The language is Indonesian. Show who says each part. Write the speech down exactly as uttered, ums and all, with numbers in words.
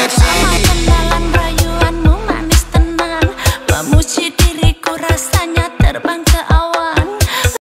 Speaker 1: Lama kenalan rayuanmu manis tenang, memuji diriku rasanya terbang.